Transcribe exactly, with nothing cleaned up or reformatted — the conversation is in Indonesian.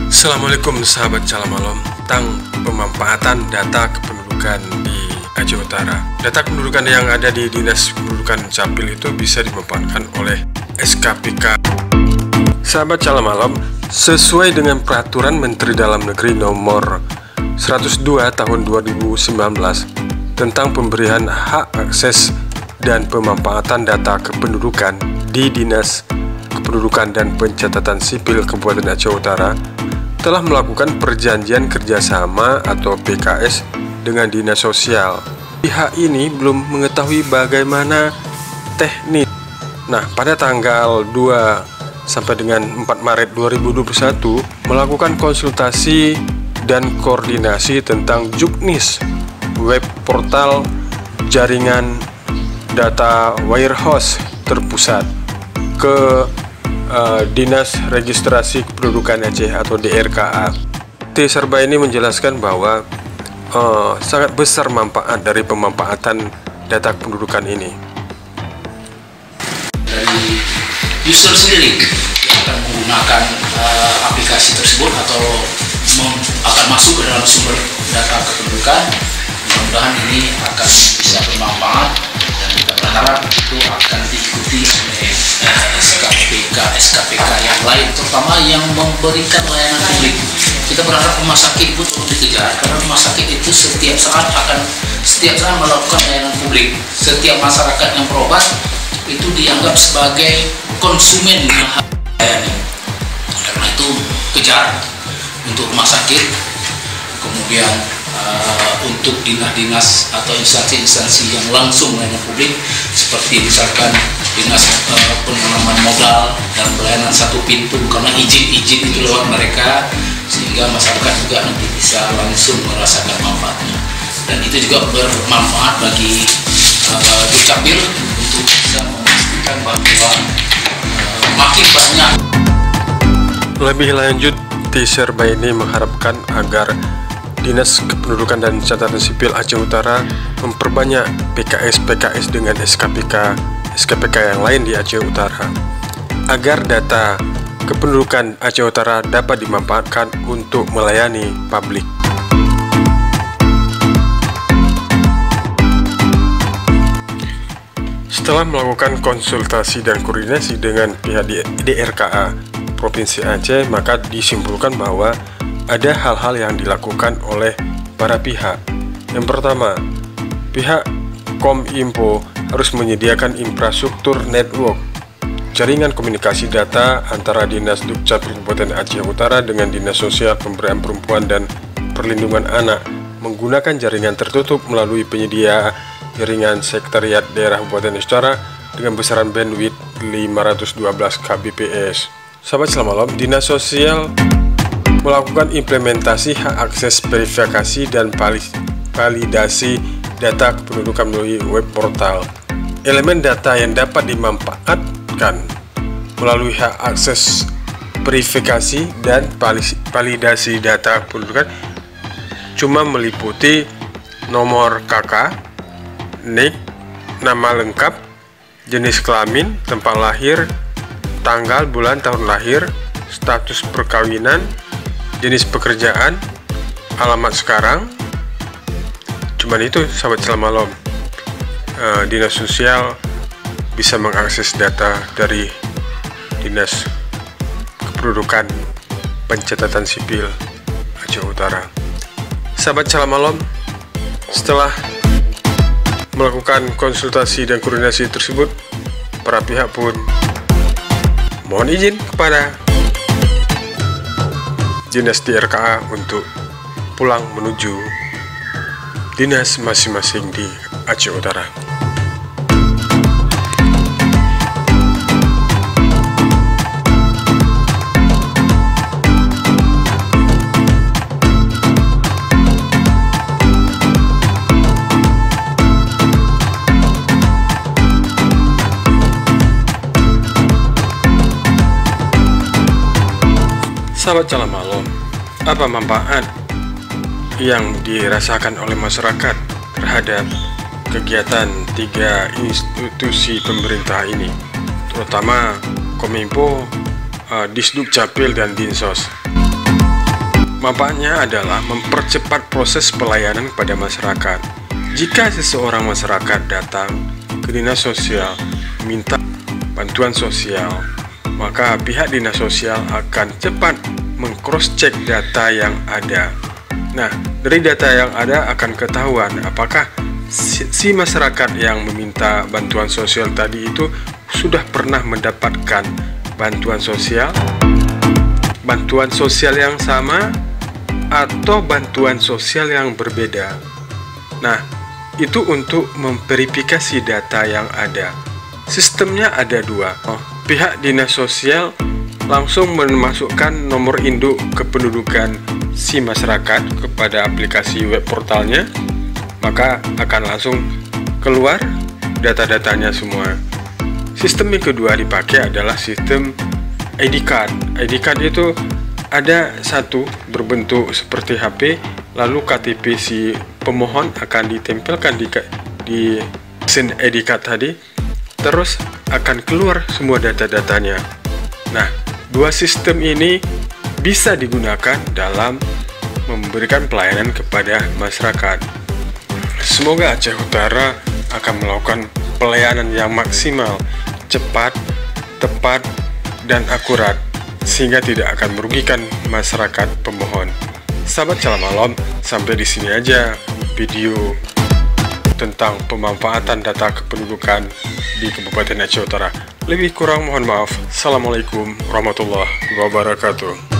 Assalamualaikum sahabat Salam Malam, tentang pemanfaatan data kependudukan di Aceh Utara. Data kependudukan yang ada di Dinas Kependudukan Capil itu bisa dimanfaatkan oleh S K P K. Sahabat Salam Malam, sesuai dengan Peraturan Menteri Dalam Negeri Nomor seratus dua Tahun dua ribu sembilan belas tentang pemberian hak akses dan pemanfaatan data kependudukan di Dinas Kependudukan dan Pencatatan Sipil Kabupaten Aceh Utara, telah melakukan perjanjian kerjasama atau P K S dengan Dinas Sosial. Pihak ini belum mengetahui bagaimana teknis. Nah, pada tanggal dua sampai dengan empat Maret dua ribu dua puluh satu melakukan konsultasi dan koordinasi tentang Juknis, web portal jaringan data warehouse terpusat, ke uh, Dinas Registrasi Kependudukan Aceh atau D R K A. T Serba ini menjelaskan bahwa uh, sangat besar manfaat dari pemanfaatan data kependudukan ini. Dari user sendiri yang akan menggunakan uh, aplikasi tersebut atau akan masuk ke dalam sumber data kependudukan, mudah-mudahan ini akan bisa bermanfaat dan kita berharap itu akan diikuti oleh S K P K S K P K yang lain, terutama yang memberikan layanan publik. Kita berharap rumah sakit pun perlu dikejar, karena rumah sakit itu setiap saat akan setiap saat melakukan layanan publik. Setiap masyarakat yang berobat itu dianggap sebagai konsumen layanan. Karena itu kejar untuk rumah sakit, kemudian uh, untuk dinas-dinas atau instansi-instansi yang langsung melayani publik, seperti misalkan dinas uh, penanaman modal dan pelayanan satu pintu, karena izin-izin itu lewat mereka, sehingga masyarakat juga nanti bisa langsung merasakan manfaatnya. Dan itu juga bermanfaat bagi uh, Dukcapil untuk bisa memastikan bahwa uh, makin banyak. Lebih lanjut, T Serba ini mengharapkan agar Dinas Kependudukan dan Catatan Sipil Aceh Utara memperbanyak P K S-P K S dengan S K P K S K P K yang lain di Aceh Utara, agar data kependudukan Aceh Utara dapat dimanfaatkan untuk melayani publik. Setelah melakukan konsultasi dan koordinasi dengan pihak D R K A Provinsi Aceh, maka disimpulkan bahwa ada hal-hal yang dilakukan oleh para pihak. Yang pertama, pihak Kominfo harus menyediakan infrastruktur network jaringan komunikasi data antara Dinas Dukcapil Kabupaten Aceh Utara dengan Dinas Sosial Pemberdayaan Perempuan dan Perlindungan Anak menggunakan jaringan tertutup melalui penyedia jaringan Sekretariat Daerah Kabupaten Aceh Utara dengan besaran bandwidth lima ratus dua belas kbps. Sahabat Salam Malam, Dinas Sosial melakukan implementasi hak akses verifikasi dan validasi data kependudukan melalui web portal. Elemen data yang dapat dimanfaatkan melalui hak akses verifikasi dan validasi data kependudukan cuma meliputi nomor K K, N I K, nama lengkap, jenis kelamin, tempat lahir, tanggal, bulan, tahun lahir, status perkawinan, jenis pekerjaan, alamat sekarang. Cuman itu, sahabat Salam Malam. Uh, Dinas Sosial bisa mengakses data dari Dinas Kependudukan Pencatatan Sipil Aceh Utara. Sahabat Salam Malam, setelah melakukan konsultasi dan koordinasi tersebut, para pihak pun mohon izin kepada Dinas D R K A untuk pulang menuju dinas masing-masing di Aceh Utara. Sahabat Salam Malam, apa manfaat yang dirasakan oleh masyarakat terhadap kegiatan tiga institusi pemerintah ini, terutama Kominfo, uh, Disduk Capil dan Dinsos? Manfaatnya adalah mempercepat proses pelayanan kepada masyarakat. Jika seseorang masyarakat datang ke dinas sosial minta bantuan sosial, maka pihak dinas sosial akan cepat meng-cross-check data yang ada. Nah, dari data yang ada akan ketahuan apakah si, si masyarakat yang meminta bantuan sosial tadi itu sudah pernah mendapatkan bantuan sosial, bantuan sosial yang sama, atau bantuan sosial yang berbeda. Nah, itu untuk memverifikasi data yang ada. Sistemnya ada dua. Oh, pihak dinas sosial langsung memasukkan nomor induk kependudukan si masyarakat kepada aplikasi web portalnya, maka akan langsung keluar data-datanya semua. Sistem yang kedua dipakai adalah sistem I D card. I D card itu ada satu berbentuk seperti H P, lalu K T P si pemohon akan ditempelkan di, di mesin I D card tadi, terus akan keluar semua data-datanya. Nah, dua sistem ini bisa digunakan dalam memberikan pelayanan kepada masyarakat. Semoga Aceh Utara akan melakukan pelayanan yang maksimal, cepat, tepat, dan akurat, sehingga tidak akan merugikan masyarakat pemohon. Sahabat Salam Alam, sampai di sini aja video tentang pemanfaatan data kependudukan di Kabupaten Aceh Utara. Lebih kurang mohon maaf. Assalamualaikum warahmatullahi wabarakatuh.